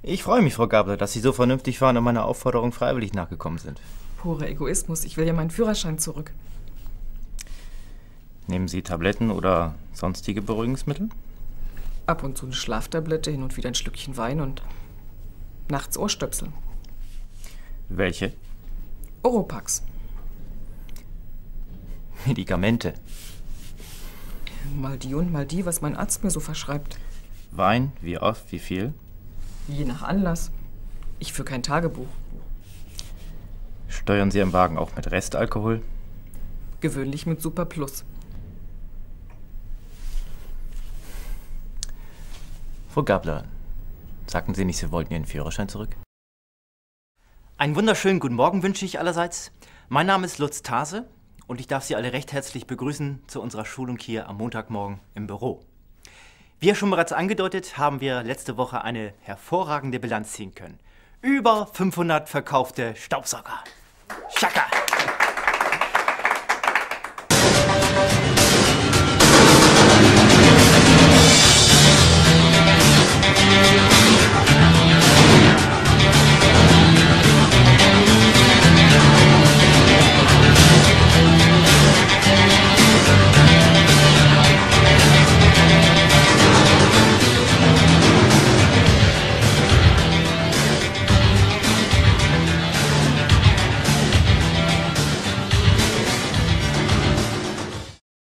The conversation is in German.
Ich freue mich, Frau Gabler, dass Sie so vernünftig waren und meiner Aufforderung freiwillig nachgekommen sind. Purer Egoismus. Ich will ja meinen Führerschein zurück. Nehmen Sie Tabletten oder sonstige Beruhigungsmittel? Ab und zu eine Schlaftablette, hin und wieder ein Schlückchen Wein und nachts Ohrstöpsel. Welche? Oropax. Medikamente. Mal die und mal die, was mein Arzt mir so verschreibt. Wein? Wie oft? Wie viel? Je nach Anlass. Ich führe kein Tagebuch. Steuern Sie im Wagen auch mit Restalkohol? Gewöhnlich mit Super Plus. Frau Gabler, sagten Sie nicht, Sie wollten Ihren Führerschein zurück? Einen wunderschönen guten Morgen wünsche ich allerseits. Mein Name ist Lutz Thase und ich darf Sie alle recht herzlich begrüßen zu unserer Schulung hier am Montagmorgen im Büro. Wie schon bereits angedeutet, haben wir letzte Woche eine hervorragende Bilanz ziehen können. Über 500 verkaufte Staubsauger. Schaka!